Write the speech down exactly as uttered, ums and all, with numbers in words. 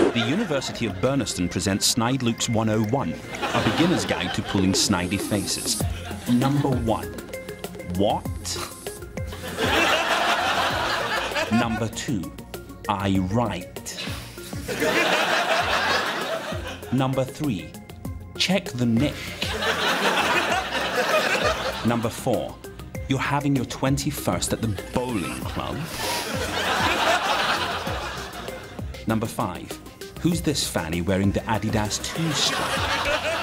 The University of Burnistoun presents Snide Loops one oh one, a beginner's guide to pulling snidey faces. Number one, what? Number two, I write. Number three, check the nick. Number four, you're having your twenty-first at the bowling club. Number five, who's this fanny wearing the Adidas two stripe?